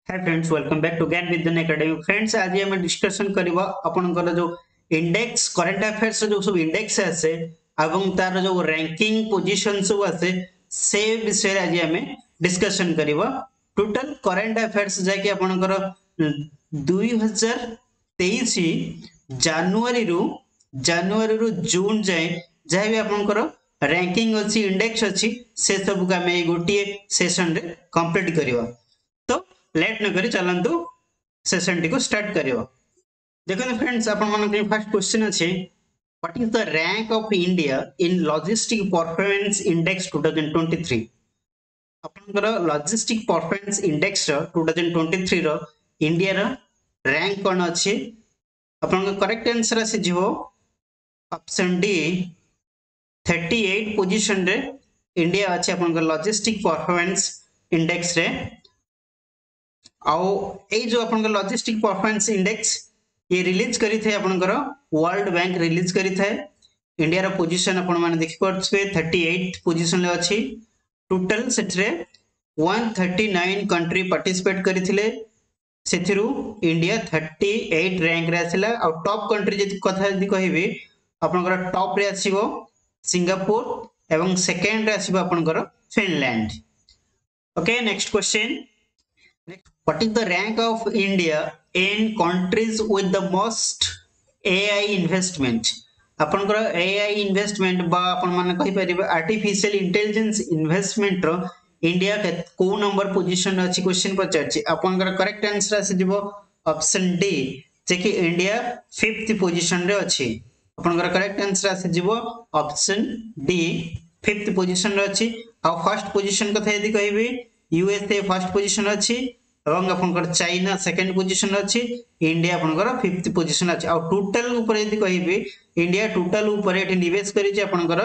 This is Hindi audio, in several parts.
Hi friends, welcome back to Gyan Vigyan academy. Friends, आज हम डिस्कशन करबा आपनकर जो इंडेक्स करंट अफेयर्स जो सब इंडेक्स आसे एवं तार जो रैंकिंग पोजीशन सब आसे से विषय आज हम डिस्कशन करबा। टोटल करंट अफेयर्स जाके आपनकर 2023 जनवरी रु जून जाए जहाँ भी आपनकर रैंकिंग अच्छी इंडेक्स अच्छी से सब को आम गोटे सेशन रे कंप्लीट करबा। तो लेट न करी चलंतु सेशन टी को स्टार्ट करियो। देखो फ्रेंड्स, आपण मन के फर्स्ट क्वेश्चन अछि, what is the rank of India in logistic performance index 2023? आपनकर लॉजिस्टिक परफॉर्मेंस इंडेक्स रो 2023 रो इंडिया रो रैंक कोन अछि? आपन करेक्ट आंसर आसी जीवो ऑप्शन डी 38 पोजीशन रे इंडिया अछि आपनकर लॉजिस्टिक परफॉर्मेंस इंडेक्स रे। आउ ए जो अपन लॉजिस्टिक परफॉर्मेंस इंडेक्स ये रिलीज करी थे आपनकर वर्ल्ड बैंक रिलीज करी थे। इंडिया रो पोजीशन अपन माने देखि परछे 38 पोजीशन ले अछि। टोटल सेटरे 139 कंट्री पार्टिसिपेट करिथिले, सेथिरु इंडिया 38 रैंक रे आसिला। आ टॉप कंट्री जति कथा जति कहिबे आपनकर टॉप रे आसीबो सिंगापुर एवं सेकंड रे आसीबो आपनकर Finland. Okay, next question. What is the rank of India in countries with the most AI investment? आपनकर AI इन्वेस्टमेंट बा अपन माने कहि परिबे आर्टिफिशियल इंटेलिजेंस इन्वेस्टमेंट रो इंडिया के को नंबर पोजीशन अछि क्वेश्चन पचारछि। आपनकर करेक्ट आंसर आसी दिबो ऑप्शन डी, जे कि इंडिया 5th पोजीशन रे अछि। आपनकर करेक्ट आंसर आसी दिबो ऑप्शन डी 5th पोजीशन रे अछि। आ फर्स्ट पोजीशन कथा यदि कहिबे यूएसए फर्स्ट पोजीशन अछि एवं आपनकर चाइना सेकंड पोजीशन अछि, इंडिया आपनकर 5th पोजीशन अछि। आ टोटल ऊपर यदि कहिबे इंडिया टोटल ऊपर एठी निवेश करि जे आपनकर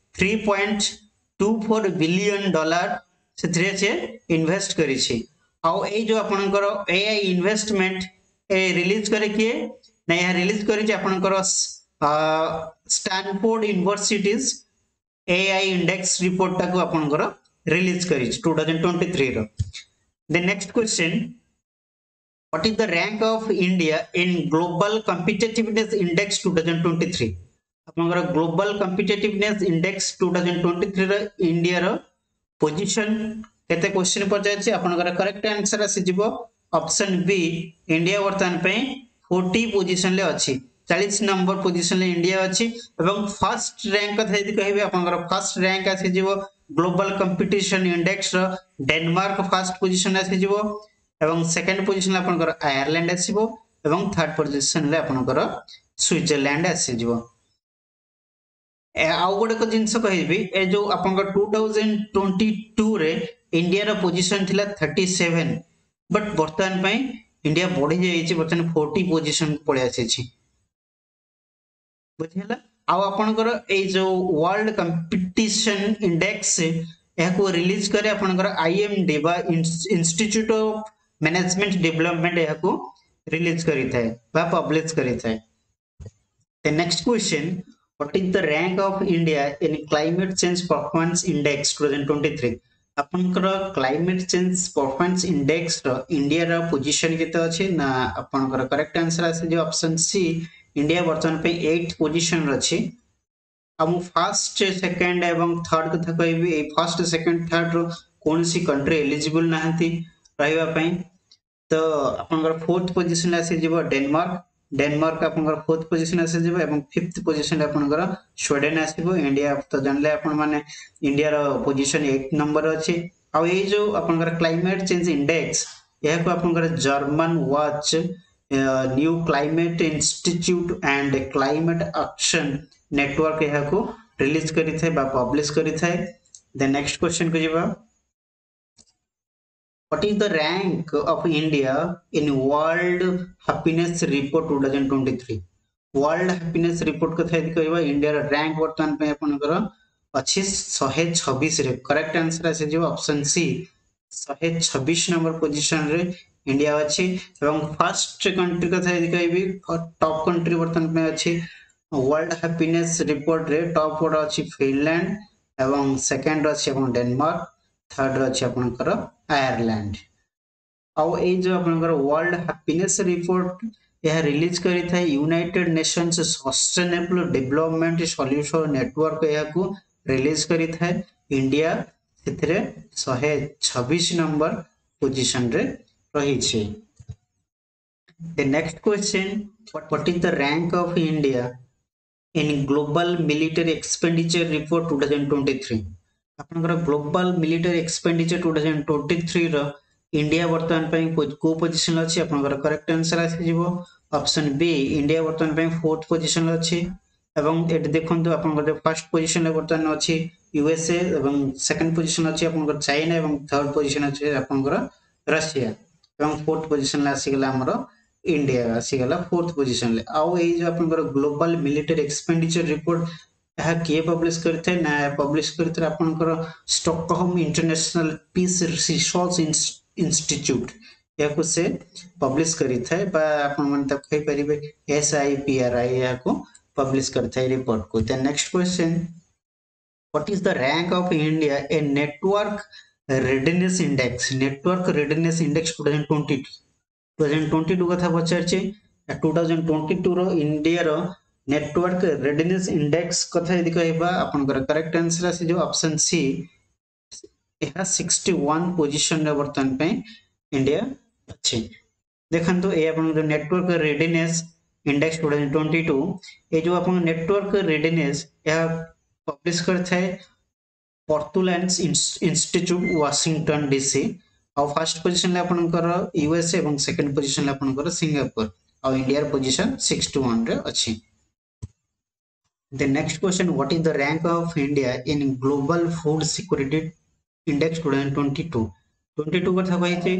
3.24 बिलियन डॉलर सेथरे से इन्वेस्ट करि छी। आ ए जो आपनकर एआई इन्वेस्टमेंट ए रिलीज करे के नै या रिलीज करि जे आपनकर Stanford university's AI index report टाको आपनकर रिलीज करि 2023 रो। The next question, what is the rank of India in Global Competitiveness Index 2023? आपनकर Global Competitiveness Index 2023 रो इंडिया रो पोजीशन केते क्वेश्चन पर जाय छै। आपनकर करेक्ट आंसर आसी जिवो ऑप्शन बी, इंडिया वर्तमान पे 40 पोजीशन ले अछि, 40 नंबर पोजीशन ले इंडिया अछि। एवं फर्स्ट रैंक कथा यदि कहिबे आपनकर फर्स्ट रैंक आसी जिवो ग्लोबल कंपटीशन इंडेक्स रो डेनमार्क फर्स्ट पोजीशन आसी जिवो एवं सेकंड पोजीशन आपनकर आयरलैंड आसीबो एवं थर्ड पोजीशन ले आपनकर स्विट्जरलैंड आसी जिवो। आउ गोटे को जिंस कहिबी ए जो आपनकर 2022 रे इंडिया रो पोजीशन थिला 37, बट वर्तमान पई इंडिया बढ़ी जाई छि, वर्तमान 40 पोजीशन पळे आसी छि। बुझिला? आउ आपनकर ए जो वर्ल्ड कंपटीशन इंडेक्स याको रिलीज करे आपनकर आईएमडी बा इंस्टीट्यूट ऑफ मैनेजमेंट डेवलपमेंट याको रिलीज करी थाए बा पब्लिश करी थाए। The next question, what is the rank of India in climate change performance index 2023? आपनकर क्लाइमेट चेंज परफॉर्मेंस इंडेक्स रो इंडिया रो पोजीशन केते अछि ना आपनकर करेक्ट आंसर आसी जे ऑप्शन सी, इंडिया वर्तमान पे 8th पोजीशन रो अछि। हम फर्स्ट सेकंड एवं थर्ड कथा कहबी ए फर्स्ट सेकंड थर्ड रो कोनसी कंट्री एलिजिबल नाहंती रहइबा पई, तो आपनकर 4th पोजीशन आसी जेबो डेनमार्क। डेनमार्क आपनकर 4th पोजीशन आसी जेबो एवं 5th पोजीशन आपनकर स्वीडन आसीबो। इंडिया तो जानले आपन माने इंडिया रो पोजीशन 8 नंबर अछि। आ ए जो आपनकर क्लाइमेट चेंज इंडेक्स याको आपनकर German watch new climate institute and climate action network याको रिलीज करी थे बा पब्लिश करी थे। द नेक्स्ट क्वेश्चन को जेबा, what is the rank of India in World Happiness Report 2023? World Happiness Report कथा यदि कहबा इंडिया रा रैंक वर्तमान पे आपनकर अछि 126 रे। करेक्ट आंसर आसे जे ऑप्शन सी 126 नंबर पोजीशन रे इंडिया अछि। एवं फर्स्ट कंट्री कथा यदि कहबी टॉप कंट्री वर्तमान पे अछि वर्ल्ड हैप्पीनेस रिपोर्ट रे टॉप पर अछि फिनलैंड एवं सेकंड अछि अपन डेनमार्क, थर्ड अछि आपनकर आयरलैंड। आउ ए जो आपनकर वर्ल्ड हैप्पीनेस रिपोर्ट यह रिलीज करी था United Nations sustainable development solution network यह रिलीज करी था इंडिया सेथिरे 126 नंबर पोजीशन रे रही छे। The next question, what is the rank of India in Global Military Expenditure Report 2023? आपनकर ग्लोबल मिलिटरी एक्सपेंडिचर 2023 रो इंडिया वर्तमान पई को पोजीशन अछि आपनकर करेक्ट आंसर आसी जिवो ऑप्शन बी इंडिया वर्तमान पई फोर्थ पोजीशन अछि एवं एट देखंतु आपनकर फर्स्ट पोजीशन रे वर्तमान अछि यूएसए एवं सेकंड पोजीशन अछि आपनकर चाइना एवं थर्ड पोजीशन अछि आपनकर रशिया एवं फोर्थ पोजीशन ला आसी गेला हमरो इंडिया आसी गेला फोर्थ पोजीशन ले आउ ए जो आपनकर ग्लोबल मिलिटरी एक्सपेंडिचर रिपोर्ट यह किए पब्लिश करते ना पब्लिश करते आपनकर Stockholm international peace research institute याको से पब्लिश करी थाए बा आपन मन तक कहि परिबे SIPRI याको पब्लिश करते रिपोर्ट को। The next question, what is the rank of India in network readiness index? Network readiness index 2022 कथा पचारचे 2022 रो इंडिया रो नेटवर्क रेडीनेस इंडेक्स कथा यदि कहबा आपनकर करेक्ट आंसर आसी जो ऑप्शन सी यह 61 पोजीशन रे वर्तमान पे इंडिया अछि। देखंतु ए आपन जो नेटवर्क रेडीनेस इंडेक्स 2022 ए जो आपन नेटवर्क रेडीनेस यह पब्लिश करथाय पोर्टलैंड इंस्टीट्यूट वाशिंगटन डीसी और फर्स्ट पोजीशन ले आपनकर यूएसए एवं सेकंड पोजीशन ले आपनकर सिंगापुर और इंडिया पोजीशन 61 रे अछि। The next question, what is the rank of India in Global Food Security Index 2022? 22 कथा कहिथे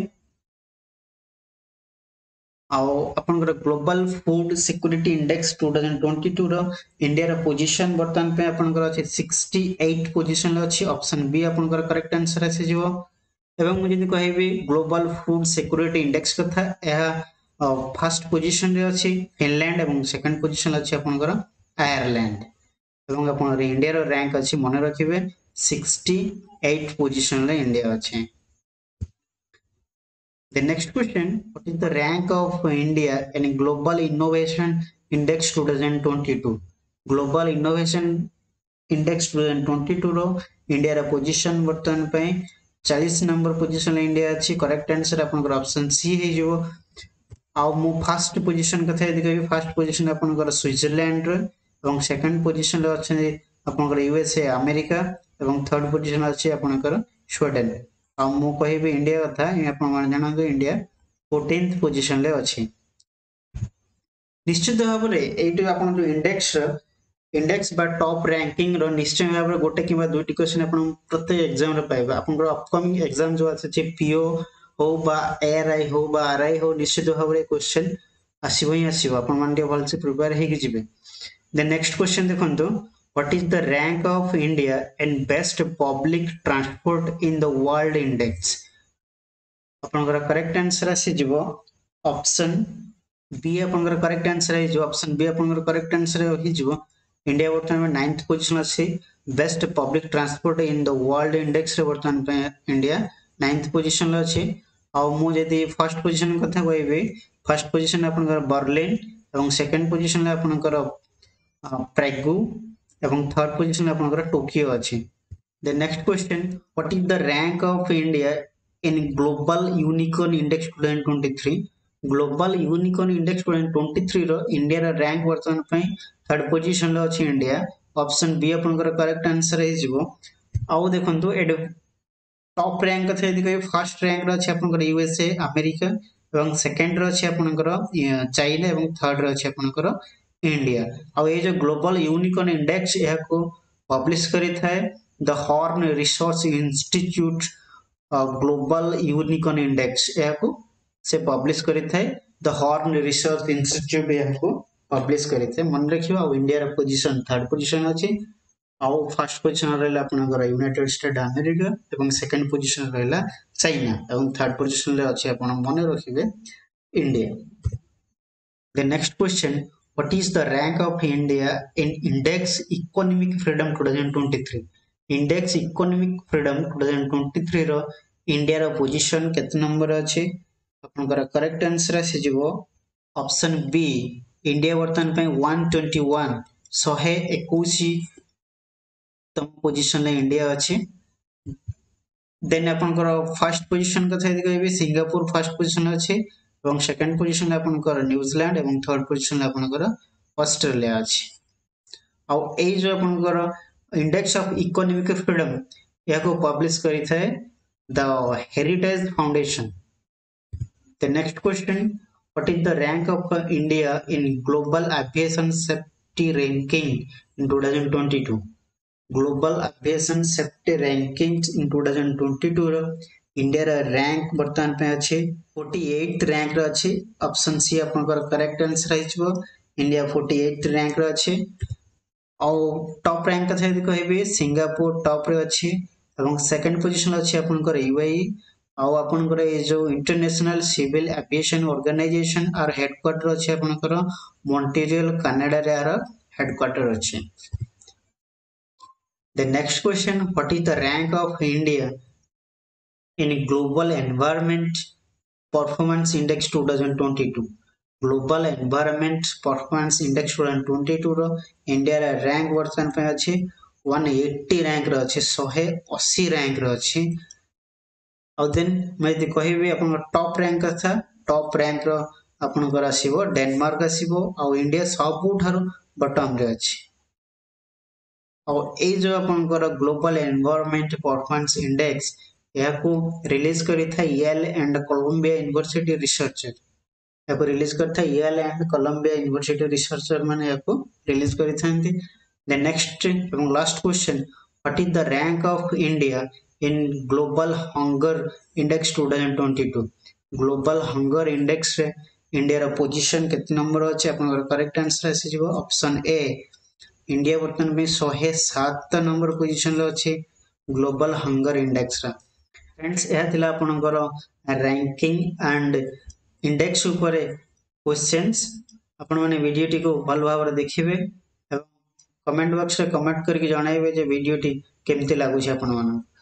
आउ आपनकर ग्लोबल फूड सिक्योरिटी इंडेक्स 2022 रो इंडिया रो पोजीशन वर्तमान पे आपनकर अछि 68 पोजीशन ले अछि ऑप्शन बी आपनकर करेक्ट आंसर आसी जिवो एवं मुझे कहबी ग्लोबल फूड सिक्योरिटी इंडेक्स कथा यह फर्स्ट पोजीशन रे अछि फिनलैंड एवं सेकंड पोजीशन अछि आपनकर आयरलैंड एवं आपनकर इंडिया रो रैंक अछि मने रखिबे 68 पोजीशन ले इंडिया अछि। The next question, what is the rank of India in Global Innovation Index 2022? Global Innovation Index 2022 रो इंडिया रा पोजीशन वर्तमान पे 40 नंबर पोजीशन ले इंडिया अछि करेक्ट आंसर आपनकर ऑप्शन सी हे जो आउ मु फर्स्ट पोजीशन कथा यदि कहबी फर्स्ट पोजीशन आपनकर स्विट्जरलैंड रो एवं सेकंड पोजीशन रे अछि आपनकर यूएसए अमेरिका एवं थर्ड पोजीशन अछि आपनकर स्वीडन आ मु कहबी इंडिया कथा आपण मान जानतो इंडिया 14th पोजीशन ले अछि। निश्चित भाव रे एटू आपण जो इंडेक्स बा टॉप रैंकिंग रो निश्चय भाव रे गोटे किबा दुईटी क्वेश्चन आपण प्रत्येक एग्जाम रे पाइबा आपण अपकमिंग एग्जाम जो अछि पीओ हो बा एआरआई हो बा आरआई हो निश्चित भाव रे क्वेश्चन आसीबो ही आसीबो आपण मान भल से प्रिपेयर हे कि जिवे। द नेक्स्ट क्वेश्चन देखंतु, what is the rank of India in best public transport in the world index? आपनकर करेक्ट आंसर आसी जिवो ऑप्शन बी आपनकर करेक्ट आंसर है जो ऑप्शन बी आपनकर करेक्ट आंसर है जिवो इंडिया वर्तमान में 9th पोजीशन अछि best public transport in the world index रे वर्तमान पे इंडिया 9th पोजीशन ले अछि आ मु जदी फर्स्ट पोजीशन कथा कहबे फर्स्ट पोजीशन आपनकर बर्लिन एवं सेकंड पोजीशन ले आपनकर प्रागु एवं थर्ड पोजीशन आपनकर टोक्यो अछि। The next question, what is the rank of India in global unicorn index 2023? Global unicorn index 2023 रो इंडिया रा रैंक वर्तमान पई थर्ड पोजीशन ले अछि इंडिया ऑप्शन बी आपनकर करेक्ट आंसर हे जिवो आउ देखंतु एड टॉप रैंक कथा यदि कहि फर्स्ट रैंक रो अछि आपनकर यूएसए अमेरिका एवं सेकंड रो अछि आपनकर चाइना एवं थर्ड रो अछि आपनकर इंडिया आ ये जो ग्लोबल यूनिकॉर्न इंडेक्स यह को पब्लिश करी थाए the Hurun research institute global unicorn index यह को से पब्लिश करी थाए द हॉर्न रिसर्च इंस्टीट्यूट यह को पब्लिश करी थाए मन रखिबा आ इंडिया रा पोजीशन थर्ड पोजीशन अछि आ फर्स्ट पोजीशन रहला आपनकर यूनाइटेड स्टेट अमेरिका एवं सेकंड पोजीशन रहला चाइना एवं थर्ड पोजीशन ले अछि आपण मन रखिबे India. The next question, what is the rank of India in Index Economic Freedom 2023? Index Economic Freedom 2023 रो इंडिया रो पोजीशन केते नंबर अछि आपनकर करेक्ट आंसर आसी जीवो ऑप्शन बी इंडिया वर्तमान पे 121 121 तम पोजीशन रे इंडिया अछि देन आपनकर फर्स्ट पोजीशन कथा यदि कहबे सिंगापुर फर्स्ट पोजीशन अछि एवं सेकंड पोजीशन आपनकर न्यूजीलैंड एवं थर्ड पोजीशन आपनकर ऑस्ट्रेलिया अछि आ ए जो आपनकर इंडेक्स ऑफ इकोनॉमिक फ्रीडम याको पब्लिश करि थाए the Heritage Foundation The next question, what is the rank of India in global aviation safety ranking in 2022? Global aviation safety rankings in 2022 रो इंडिया रा रैंक वर्तमान पे अछि 48th रैंक रो अछि ऑप्शन सी आपनकर करेक्ट आंसर आइछबो इंडिया 48th रैंक रो अछि और टॉप रैंक कथा यदि कहबे सिंगापुर टॉप रे अछि एवं सेकंड पोजीशन अछि आपनकर यूएई आउ आपनकर ए जो इंटरनेशनल सिविल एविएशन ऑर्गेनाइजेशन आर हेडक्वार्टर अछि आपनकर मॉन्ट्रियल कनाडा रे आर हेडक्वार्टर अछि The next question, what is the rank of India in Global Environment Performance Index 2022? Global Environment Performance Index 2022 रो इंडिया रा रैंक वर्तमान पे अछि 180 रैंक रो अछि 180 रैंक रो अछि और देन मैं यदि कहबे अपन टॉप रैंक था टॉप रैंक रो आपनकर आसीबो डेनमार्क आसीबो और इंडिया सबु थारो बॉटम रे अछि और ए जो आपनकर ग्लोबल एनवायरनमेंट परफॉर्मेंस इंडेक्स याको रिलीज करि था Yale and Columbia university researcher याको रिलीज करथा Yale and Columbia university researcher माने याको रिलीज करि थांती द नेक्स्ट एवं last question what is the rank of India in global hunger index 2022 ग्लोबल हंगर इंडेक्स रे इंडिया रा पोजीशन केते नंबर अछि आपनकर करेक्ट आंसर आसी जिवो ऑप्शन ए इंडिया वर्तमान में 107 नंबर पोजीशन रे अछि ग्लोबल हंगर इंडेक्स रा फ्रेंड्स यह थिला आपनकर रैंकिंग एंड इंडेक्स ऊपर क्वेश्चंस आपण माने वीडियो टी को भल भाव रे देखिबे एवं कमेंट बॉक्स रे कमेंट करके जणाइबे जे वीडियो टी केमति लागु छै आपण माने